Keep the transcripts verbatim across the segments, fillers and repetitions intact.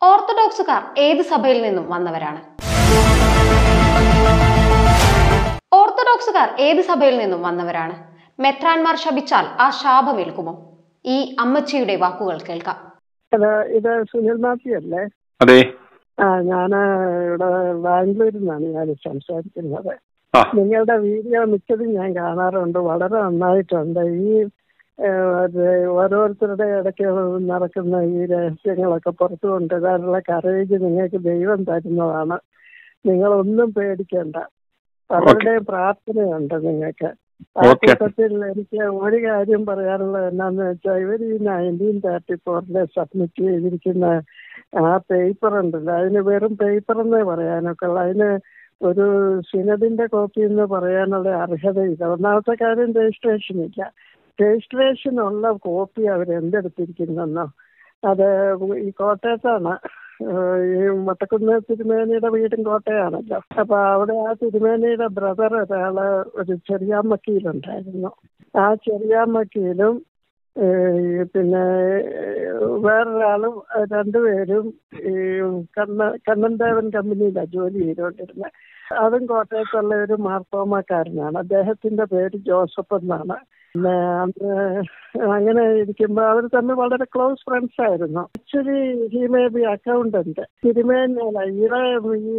ഓർത്തഡോക്സുകാർ ഏത് സഭയിൽ നിന്നും വന്നവരാണ്? ഓർത്തഡോക്സുകാർ ഏത് സഭയിൽ നിന്നും വന്നവരാണ്? മെത്രാൻമാർ ശപിച്ചാൽ ആ ശാപമേൽക്കുമോ? ഈ അമ്മച്ചിയുടെ വാക്കുകൾ കേൾക്കാം. ഇത് സുനിൽ മാത്യു അല്ലേ? അതെ. ആ ഞാൻ ഇവിടെ ബാംഗ്ലൂരിൽ നിന്നാണ് ഞാൻ സംസാരിക്കുന്നത്. നിങ്ങളുടെ വീഡിയോ മിക്കതും ഞാൻ കാണാറുണ്ട്, വളരെ നന്നായിട്ടുണ്ട്. ഈ ഓരോരുത്തരുടെ ഇടയ്ക്ക് നടക്കുന്ന ഈ രഹസ്യങ്ങളൊക്കെ പുറത്തു കൊണ്ടുവരാനുള്ള കറേജ് നിങ്ങൾക്ക് ദൈവം തരുന്നതാണ്. നിങ്ങളൊന്നും പേടിക്കേണ്ട. പലരുടെയും പ്രാർത്ഥനയുണ്ട് നിങ്ങൾക്ക്. ആ കൂട്ടത്തിൽ എനിക്ക് ഒരു കാര്യം പറയാനുള്ളത് എന്നാന്ന് വെച്ചാൽ, ഇവർ ഈ നയൻറ്റീൻ തേർട്ടി ഫോറിലെ സബ്മിറ്റ് ചെയ്തിരിക്കുന്ന ആ പേപ്പർ ഉണ്ടല്ലോ, അതിന് വെറും പേപ്പർ എന്നേ പറയാനൊക്കെ ഉള്ളു. അതിന് ഒരു സിനഡിന്റെ കോപ്പി എന്ന് പറയാനുള്ള അർഹതയില്ല. ഒന്നാമത്തെ കാര്യം രജിസ്ട്രേഷൻ ഇല്ല. രജിസ്ട്രേഷൻ ഉള്ള കോപ്പി അവരെന്തെടുത്തിരിക്കുന്നെന്നോ, അത് ഈ കോട്ടയത്താണ്. ഈ മട്ടക്കുന്ന് തിരുമേനിയുടെ വീടും കോട്ടയാണല്ലോ. അപ്പൊ അവിടെ ആ തിരുമേനിയുടെ ബ്രദർ ഒരാള് ഒരു ചെറിയാമ്മക്കീലുണ്ടായിരുന്നു. ആ ചെറിയാമ്മക്കീലും പിന്നെ വേറൊരാളും രണ്ടുപേരും ഈ കണ്ണ കണ്ണൻദേവൻ കമ്പനിയിലാണ് ജോലി ചെയ്തുകൊണ്ടിരുന്നത്. അതും കോട്ടയത്തുള്ള ഒരു മാർത്തോമാക്കാരനാണ്. അദ്ദേഹത്തിന്റെ പേര് ജോസഫ് എന്നാണ്. പിന്നെ അന്ന് അങ്ങനെ ഇരിക്കുമ്പോൾ അവർ തമ്മിൽ വളരെ ക്ലോസ് ഫ്രണ്ട്സ് ആയിരുന്നു. Actually he may be accountant. തിരുമേനല്ല ഈടെ ഈ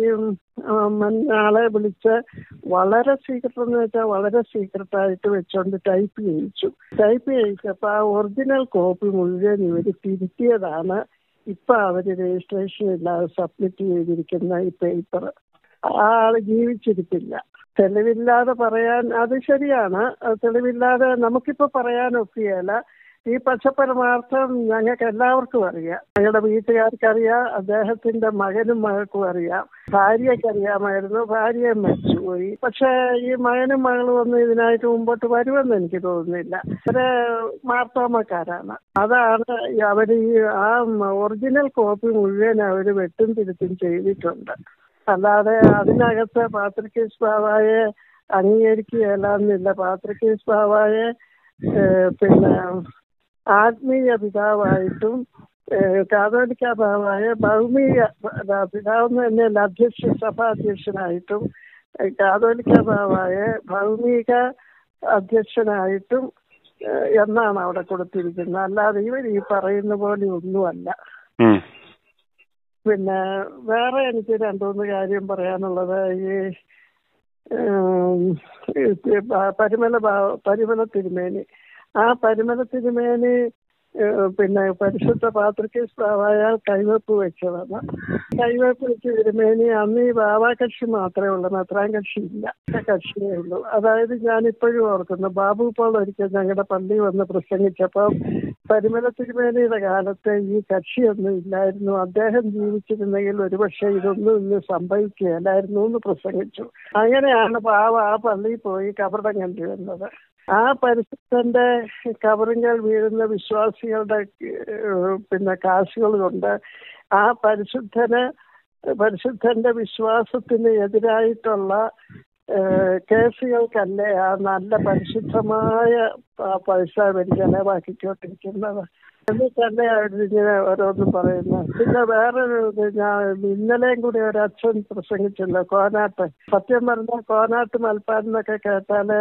ആളെ വിളിച്ച് വളരെ സീക്രട്ട് എന്ന് വെച്ചാൽ വളരെ സീക്രട്ടായിട്ട് വെച്ചോണ്ട് ടൈപ്പ് ചെയ്യിച്ചു. ടൈപ്പ് ചെയ്യിച്ചപ്പോൾ ആ ഒറിജിനൽ കോപ്പി മുഴുവൻ ഇവർ തിരുത്തിയതാണ് ഇപ്പൊ അവര് രജിസ്ട്രേഷൻ ഇല്ലാതെ സബ്മിറ്റ് ചെയ്തിരിക്കുന്ന ഈ പേപ്പർ. ആ ആള് ജീവിച്ചിരിപ്പില്ല. തെളിവില്ലാതെ പറയാൻ അത് ശരിയാണ്. തെളിവില്ലാതെ നമുക്കിപ്പോൾ പറയാനൊക്കെയല്ല. ഈ പച്ചപ്പരമാർത്ഥം ഞങ്ങൾക്ക് എല്ലാവർക്കും അറിയാം. ഞങ്ങളുടെ വീട്ടുകാർക്കറിയാം, അദ്ദേഹത്തിന്റെ മകനും മകൾക്കും അറിയാം, ഭാര്യയ്ക്ക് അറിയാമായിരുന്നു. ഭാര്യയെ മരിച്ചുപോയി. പക്ഷെ ഈ മകനും മകളും ഒന്നും ഇതിനായിട്ട് മുമ്പോട്ട് വരുമെന്ന് എനിക്ക് തോന്നുന്നില്ല. അവര് മാർത്തോമക്കാരാണ്. അതാണ് അവർ ഈ ആ ഒറിജിനൽ കോപ്പി മുഴുവൻ അവർ വെട്ടും തിരുത്തും ചെയ്തിട്ടുണ്ട്. അല്ലാതെ അതിനകത്ത് പാത്രിക്കീസ് ബാവായെ അംഗീകരിക്കുകയല്ലെന്നില്ല. പാത്രിക്കീസ് ബാവായെ പിന്നെ ആത്മീയ പിതാവായിട്ടും കാതോലിക്ക ബാവായെ ഭൗമിക പിതാവെന്ന് തന്നെയല്ല അധ്യക്ഷ സഭാധ്യക്ഷനായിട്ടും കാതോലിക്ക ബാവായെ ഭൗമിക അധ്യക്ഷനായിട്ടും എന്നാണ് അവിടെ കൊടുത്തിരിക്കുന്നത്. അല്ലാതെ ഇവർ ഈ പറയുന്ന പോലെ ഒന്നുമല്ല. പിന്നെ വേറെ എനിക്ക് രണ്ടുമൂന്ന് കാര്യം പറയാനുള്ളത്, ഈ പരിമല പരിമല തിരുമേനി ആ പരിമല തിരുമേനി പിന്നെ പരിശുദ്ധ പാത്രിക്കീസ് ബാവായ കൈവെപ്പ് വെച്ചതാണ്. കൈവെപ്പ് വെച്ച് തിരുമേനി അന്ന് ഈ ബാവാ കക്ഷി മാത്രമേ ഉള്ളൂ, മെത്രാൻ കക്ഷി ഇല്ല. കക്ഷിയേ ഉള്ളൂ. അതായത് ഞാൻ ഇപ്പോഴും ഓർക്കുന്നു, ബാബു പോൾ ഒരിക്കൽ ഞങ്ങളുടെ പള്ളി വന്ന് പ്രസംഗിച്ചപ്പോൾ പരിമല തിരുമേനിയുടെ കാലത്ത് ഈ കക്ഷിയൊന്നും ഇല്ലായിരുന്നു, അദ്ദേഹം ജീവിച്ചിരുന്നെങ്കിൽ ഒരുപക്ഷെ ഇതൊന്നും ഇന്ന് സംഭവിക്കുകയില്ലായിരുന്നു എന്ന് പ്രസംഗിച്ചു. അങ്ങനെയാണ് പാവ ആ പള്ളിയിൽ പോയി കബറിടം കണ്ടുവരുന്നത്. ആ പരിശുദ്ധന്റെ കബറിങ്കൽ വീഴുന്ന വിശ്വാസികളുടെ പിന്നെ കാശുകൾ കൊണ്ട് ആ പരിശുദ്ധന് പരിശുദ്ധന്റെ വിശ്വാസത്തിന് എതിരായിട്ടുള്ള കേസുകൾക്കല്ലേ ആ നല്ല പരിശുദ്ധമായ പൈസ അവർ ചെലവാക്കിക്കൊണ്ടിരിക്കുന്നത് എന്നിട്ടല്ലേ അവരിങ്ങനെ ഓരോന്നും പറയുന്നത്. പിന്നെ വേറൊരു ഞാൻ ഇന്നലെയും കൂടി ഒരു അച്ഛൻ പ്രസംഗിച്ചല്ലോ, കോനാട്ട്. സത്യം പറഞ്ഞാൽ കോനാട്ട് മൽപ്പാനെന്നൊക്കെ കേട്ടാല്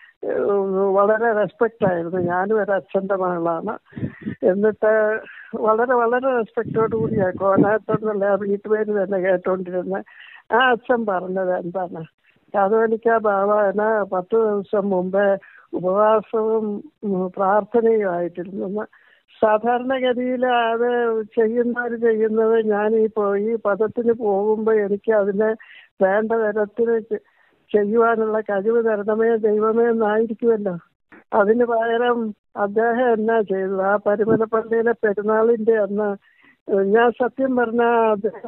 വളരെ റെസ്പെക്റ്റ് ആയിരുന്നു. ഞാനും ഒരു അച്ഛൻ്റെ മകളാണ്. എന്നിട്ട് വളരെ വളരെ റെസ്പെക്റ്റോട് കൂടിയാണ് കോനാട്ടെന്നുള്ള വീട്ടുപേര് തന്നെ കേട്ടോണ്ടിരുന്നത്. ആ അച്ഛൻ പറഞ്ഞത് എന്താണ്, കാതോലിക്ക ബാവാന പത്ത് ദിവസം മുമ്പേ ഉപവാസവും പ്രാർത്ഥനയുമായിട്ടിരുന്നു. സാധാരണഗതിയിൽ അത് ചെയ്യുന്നവർ ചെയ്യുന്നത് ഞാൻ ഈ പോയി പദത്തിന് പോകുമ്പോൾ എനിക്ക് അതിനെ വേണ്ട തരത്തിൽ ചെയ്യുവാനുള്ള കഴിവ് തരണമേ ദൈവമേ എന്നായിരിക്കുമല്ലോ. അതിന് പകരം അദ്ദേഹം എന്നാ ചെയ്തത്, ആ പരിമലപ്പള്ളിയിലെ പെരുന്നാളിന്റെ അന്ന് ഞാൻ സത്യം പറഞ്ഞാൽ അദ്ദേഹം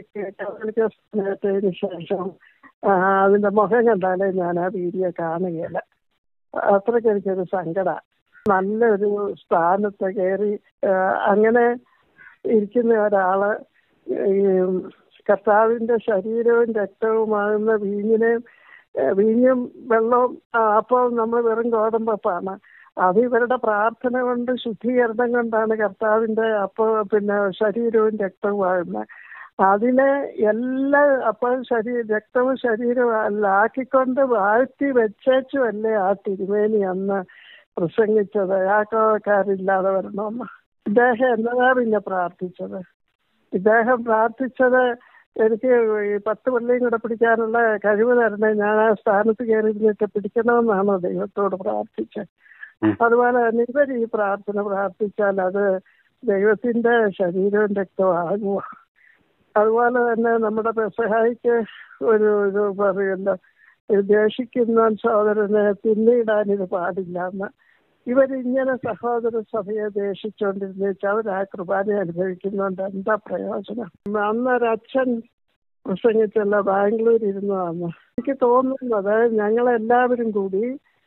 കേട്ടതിന് ശേഷം അതിന്റെ മുഖം കണ്ടാലേ ഞാൻ ആ വീഡിയോ കാണുകയില്ല. അത്രയ്ക്ക് എനിക്കൊരു സങ്കടമാണ്. നല്ലൊരു സ്ഥാനത്ത് കയറി അങ്ങനെ ഇരിക്കുന്ന ഒരാള് ഈ കർത്താവിന്റെ ശരീരവും രക്തവുമാകുന്ന വീഞ്ഞിനെയും വീഞ്ഞും വെള്ളവും അപ്പോൾ നമ്മൾ വെറും ഗോതമ്പപ്പാണ്. അത് ഇവരുടെ പ്രാർത്ഥന കൊണ്ട് ശുദ്ധീകരണം കൊണ്ടാണ് കർത്താവിന്റെ അപ്പോൾ പിന്നെ ശരീരവും രക്തവും ആകുന്നത്. അതിനെ എല്ലാ അപ്പോൾ ശരീര രക്തവും ശരീരവും അല്ല ആക്കിക്കൊണ്ട് വാഴ്ത്തി വെച്ചേച്ചും അല്ലേ ആ തിരുമേനി അന്ന് പ്രസംഗിച്ചത് യാക്കോക്കാരില്ലാതെ വരണമെന്ന്. ഇദ്ദേഹം എന്നതാ പിന്നെ പ്രാർത്ഥിച്ചത്? ഇദ്ദേഹം പ്രാർത്ഥിച്ചത് എനിക്ക് ഈ പത്ത് പള്ളിയും കൂടെ പിടിക്കാനുള്ള കഴിവ് തരണേ, ഞാൻ ആ സ്ഥാനത്ത് കയറിയിരുന്നിട്ട് പിടിക്കണമെന്നാണോ ദൈവത്തോട് പ്രാർത്ഥിച്ചത്? അതുപോലെ തന്നെ ഇവർ ഈ പ്രാർത്ഥന പ്രാർത്ഥിച്ചാൽ അത് ദൈവത്തിന്റെ ശരീരവും രക്തവും ആകുമോ? അതുപോലെ തന്നെ നമ്മുടെ പെസഹായിക്ക് ഒരു ഇത് പറയുമല്ലോ, ദ്വേഷിക്കുന്ന സഹോദരനെ പിന്നീടാനിത് പാടില്ല എന്ന്. ഇവരിങ്ങനെ സഹോദര സഭയെ ദേഷിച്ചുകൊണ്ടിരുന്നേച്ച് അവർ ആ കുർബാന അനുഭവിക്കുന്നുണ്ട്. എന്താ പ്രയോജനം? അന്നൊരച്ഛൻ പ്രസംഗിച്ചല്ല ബാംഗ്ലൂർ ഇരുന്നതാണ്. എനിക്ക് തോന്നുന്നത് ഞങ്ങളെല്ലാവരും കൂടി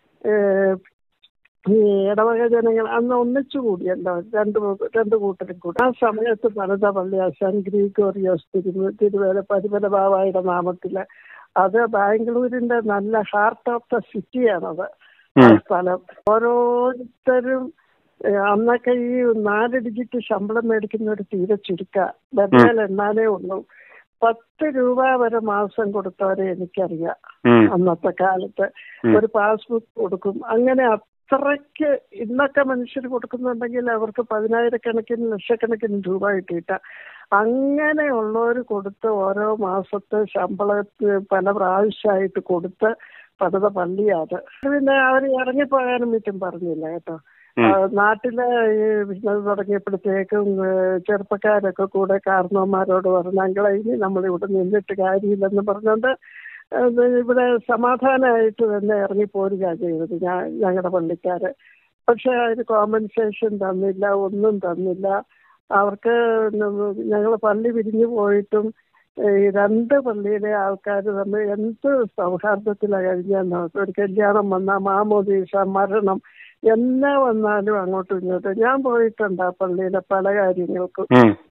ഈ ഇടവക ജനങ്ങൾ അന്ന് ഒന്നിച്ചു കൂടിയല്ലോ, രണ്ട് രണ്ട് കൂട്ടരും കൂടി. ആ സമയത്ത് പണിത പള്ളി സെന്റ് ഗ്രിഗോറിയോസ് തിരുവ തിരുവേല പരിമല ബാവായുടെ നാമത്തില്. അത് ബാംഗ്ലൂരിന്റെ നല്ല ഹാർട്ട് ഓഫ് ദ സിറ്റിയാണത് സ്ഥലം. ഓരോരുത്തരും അന്നൊക്കെ ഈ നാല് ഡിജിറ്റ് ശമ്പളം മേടിക്കുന്നവർ തീരെ ചുരുക്ക, ബർമേൽ എണ്ണാനേ ഉള്ളൂ. പത്ത് രൂപ വരെ മാസം കൊടുത്തവരെ എനിക്കറിയാം. അന്നത്തെ കാലത്ത് ഒരു പാസ്ബുക്ക് കൊടുക്കും. അങ്ങനെ അത്രയ്ക്ക് ഇന്നൊക്കെ മനുഷ്യർ കൊടുക്കുന്നുണ്ടെങ്കിൽ അവർക്ക് പതിനായിരക്കണക്കിന് ലക്ഷക്കണക്കിന് രൂപ കിട്ടിയിട്ട. അങ്ങനെയുള്ളവർ കൊടുത്ത് ഓരോ മാസത്തെ ശമ്പളത്തിന് പല പ്രാവശ്യമായിട്ട് കൊടുത്ത് പണിത പള്ളിയാണ്. പിന്നെ അവർ ഇറങ്ങിപ്പോകാനും മറ്റും പറഞ്ഞില്ല കേട്ടോ. നാട്ടിലെ ഈ ബിസിനസ് തുടങ്ങിയപ്പോഴത്തേക്കും ചെറുപ്പക്കാരൊക്കെ കൂടെ കാരണവന്മാരോട് പറഞ്ഞു, ഞങ്ങളെ ഇനി നമ്മളിവിടെ നിന്നിട്ട് കാര്യമില്ലെന്ന് പറഞ്ഞുകൊണ്ട് ഇവിടെ സമാധാനമായിട്ട് തന്നെ ഇറങ്ങിപ്പോരുക ചെയ്തത് ഞാൻ ഞങ്ങളുടെ പള്ളിക്കാര്. പക്ഷെ അതിന് കോമ്പൻസേഷൻ തന്നില്ല, ഒന്നും തന്നില്ല. അവർക്ക് ഞങ്ങൾ പള്ളി പിരിഞ്ഞു പോയിട്ടും ഈ രണ്ട് പള്ളിയിലെ ആൾക്കാർ തമ്മിൽ എന്ത് സൗഹാർദ്ദത്തിലാണ് കഴിഞ്ഞാൽ ഒരു കല്യാണം വന്നാൽ മാമോദീസ മരണം എന്നാ വന്നാലും അങ്ങോട്ടും ഇങ്ങോട്ടും. ഞാൻ പോയിട്ടുണ്ട് ആ പള്ളിയിലെ പല കാര്യങ്ങൾക്കും.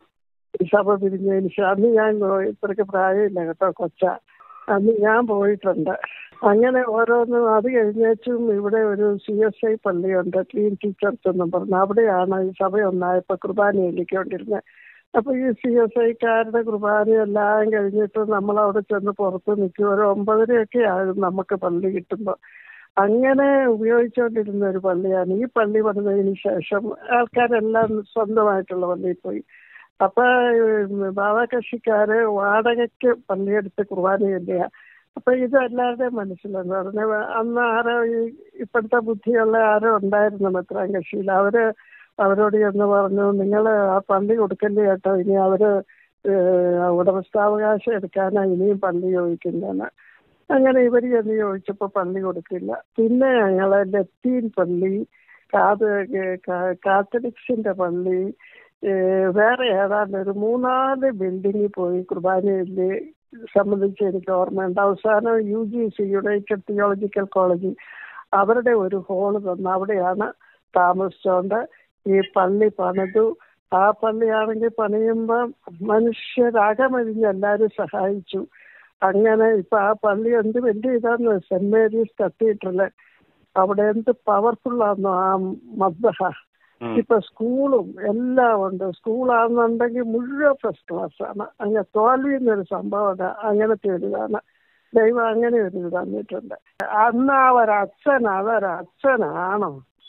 സഭ പിരിഞ്ഞതിന് ശേഷം അന്ന് ഞാൻ ഇത്രയ്ക്ക് പ്രായമില്ല കേട്ടോ, കൊച്ച, അന്ന് ഞാൻ പോയിട്ടുണ്ട്. അങ്ങനെ ഓരോന്നും. അത് കഴിഞ്ഞേച്ചും ഇവിടെ ഒരു സി എസ് ഐ പള്ളിയുണ്ട്, ക്ലീൻ ടീച്ചേഴ്സ് എന്നും പറഞ്ഞു. അവിടെയാണ് ഈ സഭ ഒന്നായപ്പോൾ കുർബാന ഏൽക്കൊണ്ടിരുന്നത്. അപ്പൊ ഈ സി എസ് ഐക്കാരുടെ കുർബാനയെല്ലാം കഴിഞ്ഞിട്ട് നമ്മളവിടെ ചെന്ന് പുറത്ത് നിൽക്കും. ഒരു ഒമ്പതരയൊക്കെ ആകും നമുക്ക് പള്ളി കിട്ടുമ്പോൾ. അങ്ങനെ ഉപയോഗിച്ചുകൊണ്ടിരുന്ന ഒരു പള്ളിയാണ്. ഈ പള്ളി പണിതതിന് ശേഷം ആൾക്കാരെല്ലാം സ്വന്തമായിട്ടുള്ള പള്ളിയിൽ പോയി. അപ്പൊ ബാബാകക്ഷിക്കാര് വാടകയ്ക്ക് പള്ളിയെടുത്ത് കുർബാനയില്ല. അപ്പൊ ഇത് എല്ലാവരുടെയും മനസ്സിലെന്ന് പറഞ്ഞ അന്ന് ആരോ ഈ ഇപ്പോഴത്തെ ബുദ്ധിയുള്ള ആരോ ഉണ്ടായിരുന്നു മെത്രാൻ കക്ഷിയിൽ. അവര് അവരോട് എന്ന് പറഞ്ഞു, നിങ്ങൾ ആ പള്ളി കൊടുക്കല്ലേ കേട്ടോ, ഇനി അവര് ഉടമസ്ഥാവകാശം എടുക്കാനാ ഇനിയും പള്ളി ചോദിക്കുന്നതെന്ന്. അങ്ങനെ ഇവർ എന്ന് ചോദിച്ചപ്പോൾ പള്ളി കൊടുക്കില്ല. പിന്നെ ഞങ്ങളെ ലത്തീൻ പള്ളി, കാത് കാത്തലിക്സിന്റെ പള്ളി, വേറെ ഏതാണ്ട് ഒരു മൂന്നാല് ബിൽഡിങ്ങിൽ പോയി കുർബാനയിൽ സംബന്ധിച്ച് എനിക്ക് ഓർമ്മയുണ്ട്. അവസാനം U G C united theological college അവരുടെ ഒരു ഹോള് തന്നു. അവിടെയാണ് താമസിച്ചോണ്ട് ഈ പള്ളി പണിതു. ആ പള്ളിയാണെങ്കിൽ പണിയുമ്പോൾ മനുഷ്യരകമഴിഞ്ഞ് എല്ലാവരും സഹായിച്ചു. അങ്ങനെ ഇപ്പൊ ആ പള്ളി എന്ത് വലിയ ഇതാന്ന്, സെന്റ് മേരീസ് കത്തീഡ്രല്. അവിടെ എന്ത് പവർഫുള്ളാന്നോ ആ മദ്ബഹ. ഇപ്പൊ സ്കൂളും എല്ലാം ഉണ്ട്. സ്കൂളാണെന്നുണ്ടെങ്കിൽ മുഴുവൻ ഫസ്റ്റ് ക്ലാസ് ആണ്. അങ്ങനെ തോൽവി എന്നൊരു സംഭവം അങ്ങനത്തെ ഒരു ഇതാണ്. ദൈവം അങ്ങനെ ഒരു ഇത് തന്നിട്ടുണ്ട്. അന്ന് ആ ഒരച്ഛൻ അതൊരച്ഛനാണോ?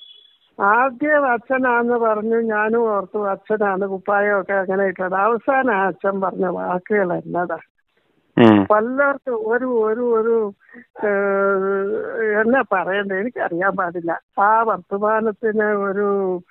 ആദ്യം അച്ഛനാന്ന് പറഞ്ഞു, ഞാനും ഓർത്തു അച്ഛനാണ്, കുപ്പായമൊക്കെ അങ്ങനെ ഇട്ടത്. അവസാനം ആ അച്ഛൻ പറഞ്ഞ വാക്കുകൾ എന്നതാ. പലർക്കും ഒരു ഒരു ഒരു എന്നാ പറയണ്ടേ എനിക്കറിയാൻ പാടില്ല. ആ വർത്തമാനത്തിന് ഒരു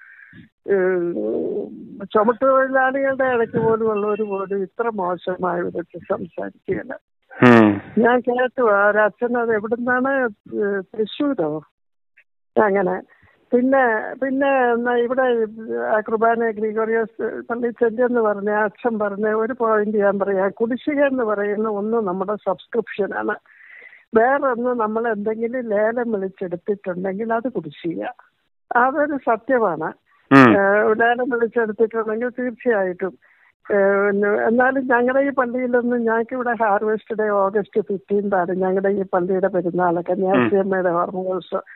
ചുമട്ടുതൊഴിലാളികളുടെ ഇടയ്ക്ക് പോലും ഉള്ളവർ പോലും ഇത്ര മോശമായ വിധത്തിൽ സംസാരിക്കുകയല്ല. ഞാൻ കേട്ടു ഒരച്ഛൻ, അത് എവിടുന്നാണ്, തൃശ്ശൂരോ അങ്ങനെ. പിന്നെ പിന്നെ എന്നാ ഇവിടെ കുർബാന ഗ്രിഗോറിയോസ് പള്ളി ചെല്ലെന്ന് പറഞ്ഞ അച്ഛൻ പറഞ്ഞ ഒരു പോയിന്റ് ഞാൻ പറയാം. കുടിശ്ശിക എന്ന് പറയുന്ന ഒന്ന് നമ്മുടെ സബ്സ്ക്രിപ്ഷനാണ്. വേറൊന്ന് നമ്മൾ എന്തെങ്കിലും ലേലം വിളിച്ചെടുത്തിട്ടുണ്ടെങ്കിൽ അത് കുടിശ്ശിക. അതൊരു സത്യമാണ്. ലേലം വിളിച്ചെടുത്തിട്ടുണ്ടെങ്കിൽ തീർച്ചയായിട്ടും. എന്നാലും ഞങ്ങളുടെ ഈ പള്ളിയിലൊന്നും, ഞങ്ങൾക്ക് ഇവിടെ ഹാർവെസ്റ്റ് ഡേ ഓഗസ്റ്റ് ഫിഫ്റ്റീൻതാണ് ഞങ്ങളുടെ ഈ പള്ളിയുടെ പെരുന്നാളൊക്കെ, ഞാസിയമ്മയുടെ ഓർമ്മ ദിവസം.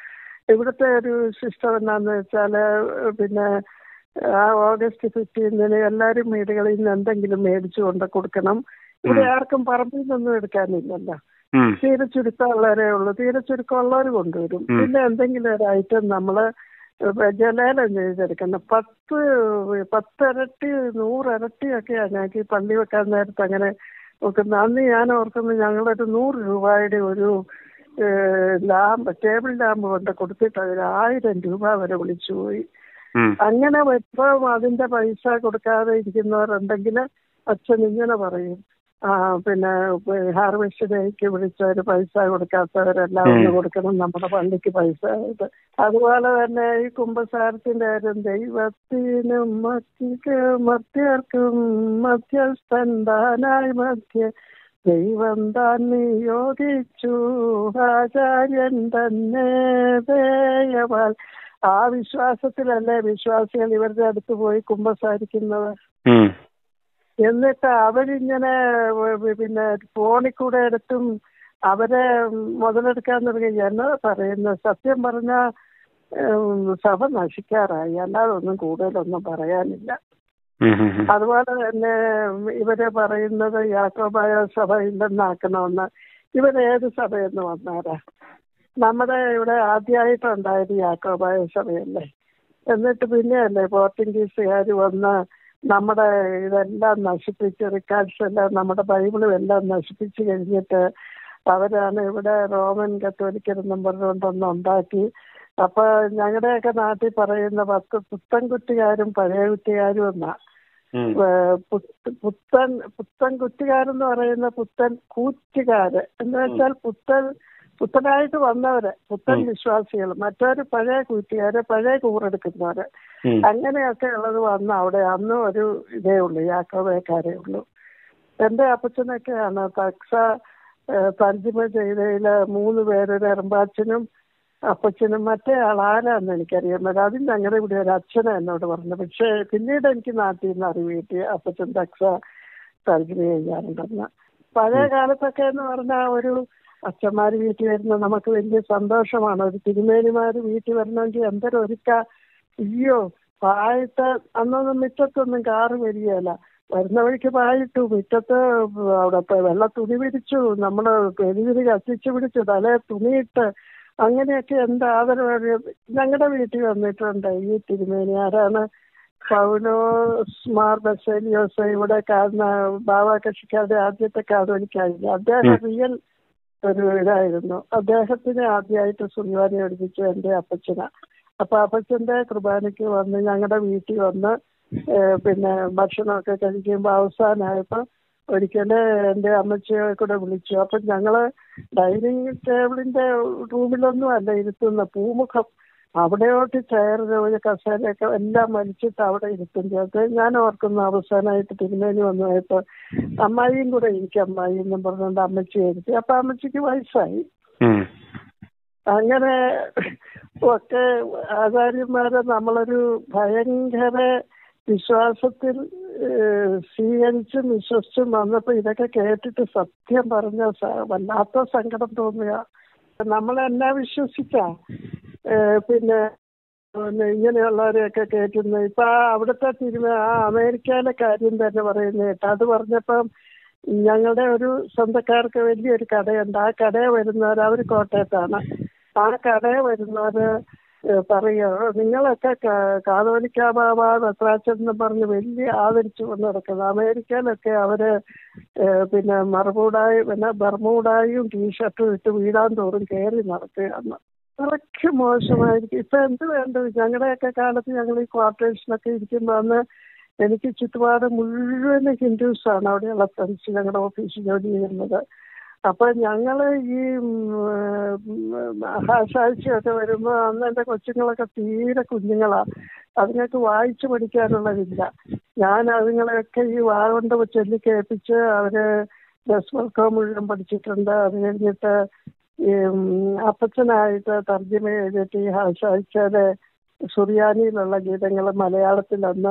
ഇവിടുത്തെ ഒരു സിസ്റ്റം എന്നാന്ന് വെച്ചാല് പിന്നെ ആ ഓഗസ്റ്റ് ഫിഫ്റ്റീനിന് എല്ലാവരും വീടുകളിൽ നിന്ന് എന്തെങ്കിലും മേടിച്ചു കൊണ്ട് കൊടുക്കണം. ഇവിടെ ആർക്കും പറമ്പിൽ നിന്നൊന്നും എടുക്കാനില്ലല്ലോ. തീരെ ചുരുക്കമുള്ളവരേ ഉള്ളൂ. തീരെ ചുരുക്കമുള്ളവർ കൊണ്ടുവരും. പിന്നെ എന്തെങ്കിലും ഒരു ഐറ്റം നമ്മള് ജലേലം ചെയ്തെടുക്കണം. പത്ത് പത്തിരട്ടി നൂറിരട്ടിയൊക്കെയാണ് ഞങ്ങൾക്ക് ഈ പള്ളി വെക്കാൻ നേരത്തെ അങ്ങനെ നോക്കുന്നത്. അന്ന് ഞാൻ ഓർക്കുന്നത് ഞങ്ങളൊരു നൂറ് രൂപയുടെ ഒരു ലാമ്പ് ടേബിൾ ലാമ്പ് കൊണ്ട് കൊടുത്തിട്ട് അതിന് ആയിരം രൂപ വരെ വിളിച്ചു പോയി. അങ്ങനെ ഇപ്പം അതിന്റെ പൈസ കൊടുക്കാതെ ഇരിക്കുന്നവരുണ്ടെങ്കിൽ അച്ഛൻ ഇങ്ങനെ പറയും, ആ പിന്നെ ഹാർവെസ്റ്റ് ഡേക്ക് വിളിച്ചവര് പൈസ കൊടുക്കാത്തവരെല്ലാം ഒന്ന് കൊടുക്കണം നമ്മുടെ പള്ളിക്ക് പൈസ. അതുപോലെ തന്നെ ഈ കുംഭസാരത്തിന്റെ കാര്യം, ദൈവത്തിനും മധ്യ മധ്യർക്കും മധ്യസ്ഥൻ താനായി മധ്യ ദൈവം താൻ നിയോഗിച്ചു ആചാര്യൻ തന്നെ ദയവാൽ. ആ വിശ്വാസത്തിലല്ലേ വിശ്വാസികൾ ഇവരുടെ അടുത്ത് പോയി കുമ്പസാരിക്കുന്നത്. എന്നിട്ട് അവരിങ്ങനെ പിന്നെ ഫോണിൽ കൂടെ എടുത്തും അവരെ മുതലെടുക്കാൻ തുടങ്ങി. എന്നതാ പറയുന്നത്, സത്യം പറഞ്ഞാൽ സഭ നശിക്കാറായി, അല്ലാതെ ഒന്നും കൂടുതലൊന്നും പറയാനില്ല. അതുപോലെ തന്നെ ഇവരെ പറയുന്നത് യാക്കോബായ സഭ ഇല്ലെന്നാക്കണമെന്ന്. ഇവരേത് സഭയെന്ന് വന്നാരാ? നമ്മുടെ ഇവിടെ ആദ്യമായിട്ടുണ്ടായത് യാക്കോബായ സഭയല്ലേ. എന്നിട്ട് പിന്നെയല്ലേ പോർച്ചുഗീസുകാർ വന്ന് നമ്മുടെ ഇതെല്ലാം നശിപ്പിച്ച്, റിക്കാർഡ്സ് എല്ലാം നമ്മുടെ ബൈബിളും എല്ലാം നശിപ്പിച്ച് കഴിഞ്ഞിട്ട് അവരാണ് ഇവിടെ റോമൻ കത്തോലിക്കരെന്നും പറഞ്ഞുകൊണ്ടൊന്ന് ഉണ്ടാക്കി. അപ്പൊ ഞങ്ങളുടെയൊക്കെ നാട്ടിൽ പറയുന്ന പത്ത് പുത്തൻ കുറ്റുകാരും പഴയ കുറ്റുകാരും എന്നാ. പുത്തൻ പുത്തൻ കുറ്റുകാരെന്ന് പറയുന്ന പുത്തൻ കൂറ്റുകാര് എന്ന് വെച്ചാൽ പുത്തൻ പുത്തനായിട്ട് വന്നവര്, പുത്തൻ വിശ്വാസികൾ. മറ്റൊരു പഴയ കൂറ്റുകാര്, പഴയ കൂറെടുക്കുന്നവര്. അങ്ങനെയൊക്കെ ഉള്ളത് വന്ന് അവിടെ അന്ന് ഒരു ഇതേ ഉള്ളൂ, യാക്കോബക്കാരേ ഉള്ളൂ. എന്റെ അപ്പച്ചനൊക്കെയാണ് തക്സ തർജിമ ചെയ്തതില് മൂന്ന് പേര്, എറമ്പാച്ചനും അപ്പച്ചനും മറ്റേ ആൾ ആരാന്ന് എനിക്കറിയാൻ പറ്റില്ല. അതിന് ഞങ്ങളുടെ ഇവിടെ ഒരു അച്ഛനെ എന്നോട് പറഞ്ഞു. പക്ഷെ പിന്നീട് എനിക്ക് നാട്ടിൽ നിന്ന് അറിവ് കിട്ടി അപ്പച്ചൻ തക്സ തർജിമ ചെയ്യാറുണ്ടെന്ന്. പഴയ കാലത്തൊക്കെ എന്ന് പറഞ്ഞാൽ ഒരു അച്ഛന്മാർ വീട്ടിൽ വരുന്നത് നമുക്ക് വലിയ സന്തോഷമാണ്. ഒരു തിരുമേനിമാര് വീട്ടിൽ വരണമെങ്കിൽ എന്തൊരു ഒരുക്ക. അയ്യോ പായിട്ട് അന്നൊന്നും മുറ്റത്തൊന്നും കാറ് വരികയല്ല. വരുന്ന വഴിക്ക് പായിട്ടു, മുറ്റത്ത് അവിടെ വെള്ള തുണി പിടിച്ചു, നമ്മള് പെരുവിരി കത്തിച്ചു പിടിച്ചു, തലേ തുണിയിട്ട്, അങ്ങനെയൊക്കെ എന്ത് ആദരവ്. ഞങ്ങളുടെ വീട്ടിൽ വന്നിട്ടുണ്ട് ഈ തിരുമേനി. ആരാണ്? പൗലോസ് മാർ ബസേലിയോസ്, ഇവിടെ കാണുന്ന ബാബ കക്ഷിക്കാരുടെ ആദ്യത്തെ കാതോലിക്കായിരുന്നു. അദ്ദേഹം റിയൽ ഒരു ഇതായിരുന്നു. അദ്ദേഹത്തിന് ആദ്യമായിട്ട് സുറിയാനി പഠിപ്പിച്ചു എൻ്റെ അപ്പച്ചന. അപ്പൊ അപ്പച്ചന്റെ കുർബാനയ്ക്ക് വന്ന് ഞങ്ങളുടെ വീട്ടിൽ വന്ന് പിന്നെ ഭക്ഷണമൊക്കെ കഴിക്കുമ്പോൾ അവസാനമായപ്പോൾ ഒരിക്കല് എൻ്റെ അമ്മച്ചിയെ കൂടെ വിളിച്ചു. അപ്പൊ ഞങ്ങള് ഡൈനിങ് ടേബിളിന്റെ റൂമിലൊന്നും അല്ല ഇരുത്തുന്ന, പൂമുഖം അവിടെയോട്ട് ചെയറ് കസേരയൊക്കെ എല്ലാം വലിച്ചിട്ട് അവിടെ ഇരുത്തും ചേർത്ത്. ഞാൻ ഓർക്കുന്നു അവസാനമായിട്ട് തിരുമേനി വന്നു പോയപ്പോ അമ്മായിയും കൂടെ എനിക്ക് അമ്മായി എന്നും പറഞ്ഞുകൊണ്ട് അമ്മച്ചി ഇരുത്തി. അപ്പൊ അമ്മച്ചിക്ക് വയസ്സായി. അങ്ങനെ ഒക്കെ ആചാര്യന്മാരെ നമ്മളൊരു ഭയങ്കര വിശ്വാസത്തിൽ സ്വീകരിച്ചും വിശ്വസിച്ചും വന്നപ്പോ ഇതൊക്കെ കേട്ടിട്ട് സത്യം പറഞ്ഞ വല്ലാത്ത സങ്കടം തോന്നുക. നമ്മളെന്നാ വിശ്വസിച്ചാ പിന്നെ ഇങ്ങനെയുള്ളവരെയൊക്കെ കേൾക്കുന്നത്. ഇപ്പൊ ആ അവിടുത്തെ തിരുമ ആ അമേരിക്കയിലെ കാര്യം തന്നെ പറയുന്ന കേട്ടോ. അത് പറഞ്ഞപ്പം ഞങ്ങളുടെ ഒരു സ്വന്തക്കാർക്ക് വലിയൊരു കടയുണ്ട്. ആ കടയിൽ വരുന്നവർ, അവർ കോട്ടയത്താണ്, ആ കടയിൽ വരുന്നവര് പറയുക, നിങ്ങളൊക്കെ കാതോലിക്ക ബാബ നത്രാച്ചെന്ന് പറഞ്ഞ് വലിയ ആദരിച്ചു കൊണ്ട് നടക്കുന്നത്. അമേരിക്കയിലൊക്കെ അവര് പിന്നെ മറുപൂടായി പിന്നെ ബർമൂടായും ടീഷർട്ടും ഇട്ട് വീടാൻ തോറും കയറി നടക്കുകയാണ്. അത്രയ്ക്ക് മോശമായിരിക്കും. ഇപ്പൊ എന്ത് വേണ്ടത്? ഞങ്ങളുടെയൊക്കെ കാലത്ത് ഞങ്ങൾ ഈ ക്വാർട്ടേഴ്സിലൊക്കെ ഇരിക്കുമ്പോൾ അന്ന് എനിക്ക് ചുറ്റുപാട് മുഴുവൻ ഹിന്ദുസാണ് അവിടെയുള്ള ഫ്രണ്ട്സ് ഞങ്ങളുടെ ഓഫീസിൽ ജോലി ചെയ്യുന്നത്. അപ്പൊ ഞങ്ങള് ഈ മഹാശാഴ്ചയൊക്കെ വരുമ്പോ അന്ന് എന്റെ കൊച്ചുങ്ങളൊക്കെ തീരെ കുഞ്ഞുങ്ങളാ, അതിനൊക്കെ വായിച്ചു പഠിക്കാനുള്ളതില്ല. ഞാൻ അതുങ്ങളെയൊക്കെ ഈ വാ കൊണ്ട് ചൊല്ലി കേൾപ്പിച്ച് അവര് ദസ്മൽക്കോ മുഴുവൻ പഠിച്ചിട്ടുണ്ട്. അത് കഴിഞ്ഞിട്ട് ഈ അപ്പച്ചനായിട്ട് തർജ്ജിമ ചെയ്തിട്ട് ഈ ആഴ്ചയിലെ സുറിയാനിയിലുള്ള ഗീതങ്ങൾ മലയാളത്തിൽ അന്ന്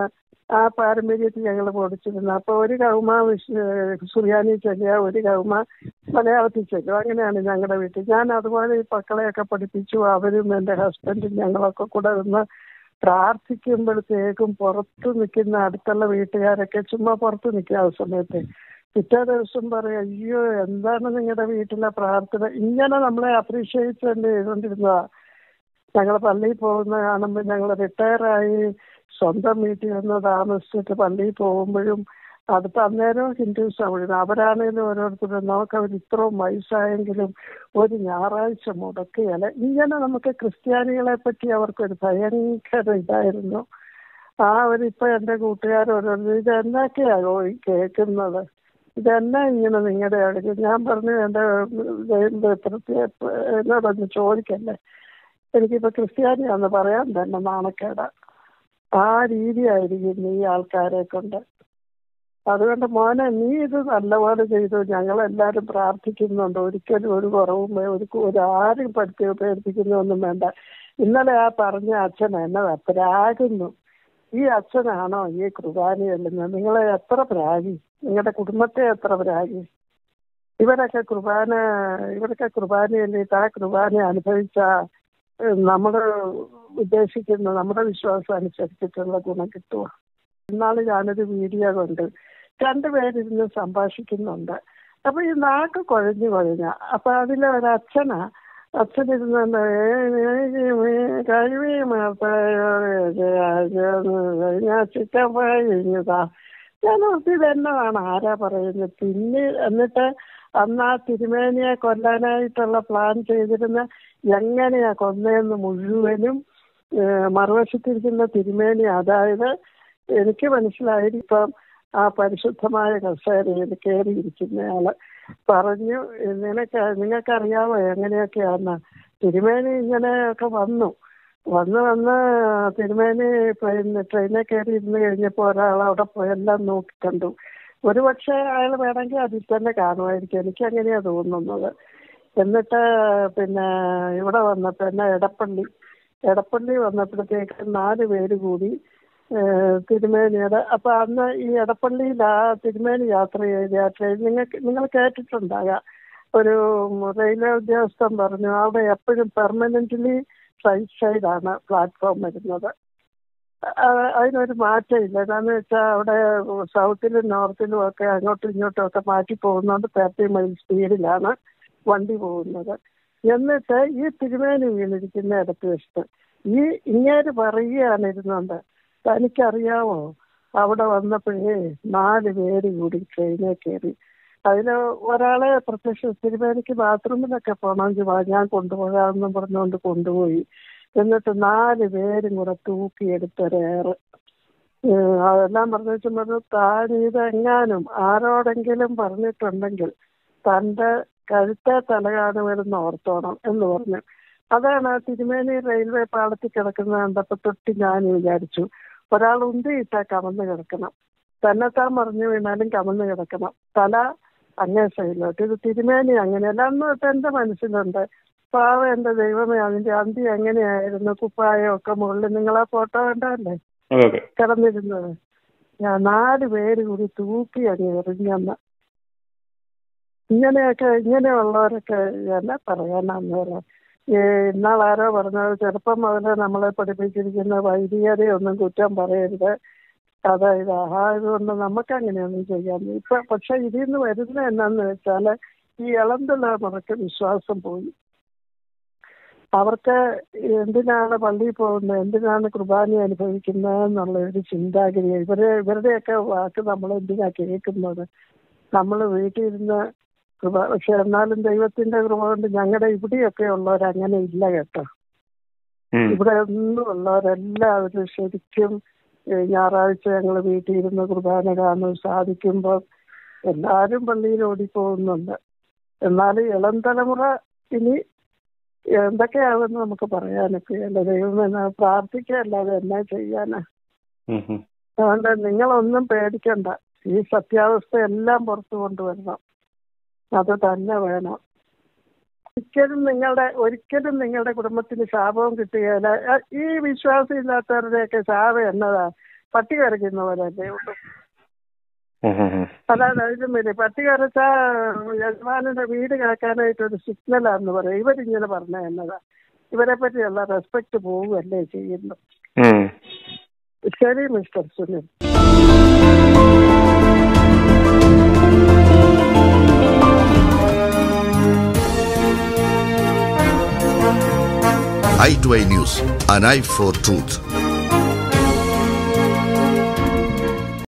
ആ പാരമ്പര്യത്തിൽ ഞങ്ങൾ പഠിച്ചിരുന്നു. അപ്പോൾ ഒരു കൗമ സുറിയാനി ചെല്ലുക, ഒരു കൗമ മലയാളത്തിൽ ചെല്ലുക. അങ്ങനെയാണ് ഞങ്ങളുടെ വീട്ടിൽ. ഞാൻ അതുപോലെ ഈ മക്കളെയൊക്കെ പഠിപ്പിച്ചു. അവരും എൻ്റെ ഹസ്ബൻഡും ഞങ്ങളൊക്കെ കൂടെ നിന്ന് പ്രാർത്ഥിക്കുമ്പോഴത്തേക്കും പുറത്ത് നിൽക്കുന്ന അടുത്തുള്ള വീട്ടുകാരൊക്കെ ചുമ്മാ പുറത്ത് നിൽക്കുക. ആ സമയത്ത് പിറ്റേ ദിവസം പറയും, അയ്യോ എന്താണ് നിങ്ങളുടെ വീട്ടിലെ പ്രാർത്ഥന. ഇങ്ങനെ നമ്മളെ അപ്രീഷിയേറ്റ് തന്നെ ചെയ്തുകൊണ്ടിരുന്നതാ. ഞങ്ങൾ പള്ളിയിൽ പോകുന്ന കാണുമ്പോൾ ഞങ്ങൾ റിട്ടയറായി സ്വന്തം വീട്ടിൽ നിന്ന് താമസിച്ചിട്ട് പള്ളിയിൽ പോകുമ്പോഴും അടുത്ത അന്നേരം ഹിന്ദുസാണ് വിടുന്നത്. അവരാണേലും ഓരോരുത്തരും നമുക്ക് അവർ ഇത്രയും വയസ്സായെങ്കിലും ഒരു ഞായറാഴ്ച മുടക്കുകയല്ല. ഇങ്ങനെ നമുക്ക് ക്രിസ്ത്യാനികളെ പറ്റി അവർക്കൊരു ഭയങ്കര ഇതായിരുന്നു. ആ ഒരു എൻ്റെ കൂട്ടുകാർ ഓരോരുത്തർ ഇത് എന്നൊക്കെയാണോ ഈ കേൾക്കുന്നത്, ഇതെന്നാ ഇങ്ങനെ നിങ്ങളുടെ അടുത്ത്. ഞാൻ പറഞ്ഞു എൻ്റെ പ്രത്യേക എന്നോടൊന്ന് ചോദിക്കല്ലേ, എനിക്കിപ്പോൾ ക്രിസ്ത്യാനിയാണെന്ന് പറയാൻ തന്നെ നാണക്കേടാ. ആ രീതിയായിരിക്കും ഈ ആൾക്കാരെ കൊണ്ട്. അതുകൊണ്ട് മോനെ നീ ഇത് നല്ലപോലെ ചെയ്തു. ഞങ്ങളെല്ലാവരും പ്രാർത്ഥിക്കുന്നുണ്ട്. ഒരിക്കലും ഒരു കുറവും ഒരു ഒരു ആരും പഠിച്ച് പേടിപ്പിക്കുന്നൊന്നും വേണ്ട. ഇന്നലെ ആ പറഞ്ഞ അച്ഛൻ എന്നതാ പ്രാകുന്നു. ഈ അച്ഛനാണോ ഈ കുർബാന ചെല്ലുന്നത്? നിങ്ങളെ എത്ര പ്രാഗി, നിങ്ങളുടെ കുടുംബത്തെ എത്ര പ്രാഗി. ഇവരൊക്കെ കുർബാന ഇവരൊക്കെ കുർബാന ചെല്ലിയിട്ട് ആ കുർബാന അനുഭവിച്ച നമ്മൾ ഉദ്ദേശിക്കുന്ന നമ്മുടെ വിശ്വാസം അനുസരിച്ചിട്ടുള്ള ഗുണം കിട്ടുക. ഇന്നാൾ ഞാനൊരു വീഡിയോ കൊണ്ട് രണ്ടുപേരിരുന്ന് സംഭാഷിക്കുന്നുണ്ട്. അപ്പൊ ഈ നാക്ക് കുഴഞ്ഞു കുഴഞ്ഞ അപ്പൊ അതിലെ ഒരു അച്ഛനാ അച്ഛനിരുന്നുണ്ട് കഴിവി ഞാൻ ചിക്കൻ ഫ്രൈ കഴിഞ്ഞതാ. ഞാൻ ഓർത്തി ഇതെന്നതാണ് ആരാ പറയുന്നത്. പിന്നെ എന്നിട്ട് അന്ന് ആ തിരുമേനിയെ കൊല്ലാനായിട്ടുള്ള പ്ലാൻ ചെയ്തിരുന്ന എങ്ങനെയാ കൊന്നതെന്ന് മുഴുവനും മറുവശത്തിരിക്കുന്ന തിരുമേനി, അതായത് എനിക്ക് മനസ്സിലായി ഇപ്പം ആ പരിശുദ്ധമായ കസേരയിൽ കയറിയിരിക്കുന്നയാള് പറഞ്ഞു, നിനക്ക് നിങ്ങൾക്കറിയാമോ എങ്ങനെയൊക്കെയാന്ന്. തിരുമേനി ഇങ്ങനെയൊക്കെ വന്നു വന്ന് വന്ന് തിരുമേനി പിന്നെ ട്രെയിനിൽ കയറി ഇരുന്ന് കഴിഞ്ഞപ്പോൾ ഒരാൾ അവിടെ പോയി എല്ലാം നോക്കി കണ്ടു. ഒരു പക്ഷേ അയാൾ വേണമെങ്കിൽ അതിൽ തന്നെ കാണുമായിരിക്കും, എനിക്കങ്ങനെയാണ് തോന്നുന്നത്. എന്നിട്ട് പിന്നെ ഇവിടെ വന്നപ്പോൾ എന്നാ എടപ്പള്ളി എടപ്പള്ളി വന്നപ്പോഴത്തേക്ക് നാല് പേര് കൂടി തിരുമേനിയുടെ അപ്പൊ അന്ന് ഈ എടപ്പള്ളിയിൽ ആ തിരുമേനി യാത്ര ചെയ്ത ട്രെയിൻ നിങ്ങൾക്ക് നിങ്ങൾ കേട്ടിട്ടുണ്ടാകാം. ഒരു റെയിൽവേ ഉദ്യോഗസ്ഥൻ പറഞ്ഞു അവിടെ എപ്പോഴും പെർമനന്റ്ലി റൈറ്റ് സൈഡാണ് പ്ലാറ്റ്ഫോം വരുന്നത്. അതിനൊരു മാറ്റമില്ല. എന്താണെന്ന് വെച്ചാൽ അവിടെ സൗത്തിലും നോർത്തിലും ഒക്കെ അങ്ങോട്ടും ഇങ്ങോട്ടും ഒക്കെ മാറ്റി പോകുന്നതുകൊണ്ട് തേർട്ടി മൈൽ സ്പീഡിലാണ് വണ്ടി പോകുന്നത്. എന്നിട്ട് ഈ തിരുമേനി വീണിരിക്കുന്ന ഇടത്ത് വെച്ചിട്ട് ഈ ഇങ്ങേര് പറയുകയാണ് ഇരുന്നുണ്ട്, തനിക്കറിയാമോ അവിടെ വന്നപ്പോഴേ നാല് പേര് കൂടി ട്രെയിനിൽ കയറി. അതിൽ ഒരാളെ പ്രത്യക്ഷ തിരുമേനിക്ക് ബാത്റൂമിലൊക്കെ പോകണമെങ്കിൽ ഞാൻ കൊണ്ടുപോകാമെന്നും പറഞ്ഞുകൊണ്ട് കൊണ്ടുപോയി. എന്നിട്ട് നാല് പേരും കൂടെ തൂക്കിയെടുത്തൊരേറ് അതെല്ലാം പറഞ്ഞു വെച്ചാൽ പറഞ്ഞു, താൻ ഇതെങ്ങാനും ആരോടെങ്കിലും പറഞ്ഞിട്ടുണ്ടെങ്കിൽ തൻ്റെ കഴുത്തെ തല കാണുമെന്ന് ഓർത്തോണം എന്ന് പറഞ്ഞു. അതാണ് ആ തിരുമേനി റെയിൽവേ പാളത്തിൽ കിടക്കുന്നത് കണ്ടപ്പോൾ തൊട്ട് ഞാൻ വിചാരിച്ചു, ഒരാൾ ഉന്തിയിട്ടാൽ കമന്ന് കിടക്കണം, തന്നെത്താൻ മറിഞ്ഞു വീണാലും കമന്ന് കിടക്കണം, തല അങ്ങേ സൈഡിലോട്ട്. ഇത് തിരുമേനി അങ്ങനെയല്ല. അന്ന് തൊട്ട് എൻ്റെ മനസ്സിലുണ്ട്, പാവ എൻ്റെ ദൈവമേ അതിൻ്റെ അന്തി എങ്ങനെയായിരുന്നു, കുപ്പായമൊക്കെ മുകളിൽ നിങ്ങൾ ആ ഫോട്ടോ കണ്ടല്ലേ കിടന്നിരുന്നത്. ഞാൻ നാല് പേര് കൂടി തൂക്കി അങ്ങ് എറിഞ്ഞന്ന്. ഇങ്ങനെയൊക്കെ ഇങ്ങനെയുള്ളവരൊക്കെ എന്നാ പറയാനാന്നേരം. ഇന്നാളാരോ പറഞ്ഞത് ചെറുപ്പം മുതലേ നമ്മളെ പഠിപ്പിച്ചിരിക്കുന്ന വൈദികരെയൊന്നും കുറ്റം പറയരുത്, അതായത് ആയതുകൊണ്ട് നമുക്ക് അങ്ങനെയൊന്നും ചെയ്യാൻ. ഇപ്പം പക്ഷെ ഇതിൽ നിന്ന് വരുന്നത് എന്നാന്ന് വെച്ചാൽ ഈ ഇളം തലമുറക്ക് വിശ്വാസം പോയി. അവർക്ക് എന്തിനാണ് പള്ളിയിൽ പോകുന്നത്, എന്തിനാണ് കുർബാന അനുഭവിക്കുന്നത് എന്നുള്ള ഒരു ചിന്താഗതി. ഇവരെ ഇവരുടെയൊക്കെ വാക്ക് നമ്മൾ എന്തിനാ കേൾക്കുന്നത്. നമ്മൾ വീട്ടിലിരുന്ന് കൃപ, പക്ഷെ എന്നാലും ദൈവത്തിന്റെ കൃപ കൊണ്ട് ഞങ്ങളുടെ ഇവിടെയൊക്കെ ഉള്ളവരങ്ങനെ ഇല്ല കേട്ടോ. ഇവിടെ ഒന്നും ഉള്ളവരെല്ലാവരും ശരിക്കും ഞായറാഴ്ച ഞങ്ങൾ വീട്ടിൽ ഇരുന്ന് കുർബാന കാണാൻ സാധിക്കുമ്പോൾ എല്ലാവരും പള്ളിയിൽ ഓടിപ്പോകുന്നുണ്ട്. എന്നാൽ ഇളം തലമുറ ഇനി എന്തൊക്കെയാണെന്ന് നമുക്ക് പറയാനൊക്കെ അല്ല. ദൈവം എന്നാ പ്രാർത്ഥിക്കല്ലാതെ എന്നാ ചെയ്യാനാ. അതുകൊണ്ട് നിങ്ങളൊന്നും പേടിക്കണ്ട. ഈ സത്യാവസ്ഥ എല്ലാം പുറത്തു കൊണ്ടുവരണം, അത് തന്നെ വേണം. ഒരിക്കലും നിങ്ങളുടെ ഒരിക്കലും നിങ്ങളുടെ കുടുംബത്തിന് ശാപവും കിട്ടുകയില്ല. ഈ വിശ്വാസം ഇല്ലാത്തവരുടെയൊക്കെ ശാപം എന്നതാ, പട്ടി കരയ്ക്കുന്ന പോലല്ലേ ഉള്ളൂ. അല്ലാതെ അതിലും വലിയ പട്ടി കരച്ച യജമാനന്റെ വീട് കേൾക്കാനായിട്ടൊരു സിഗ്നലാന്ന് പറയും. ഇവരിങ്ങനെ പറഞ്ഞ എന്നതാ, ഇവരെ പറ്റിയുള്ള റെസ്പെക്ട് പോവുകയല്ലേ ചെയ്യുന്നു. ശരി mister Sunil. Eye to eye news, an eye for truth.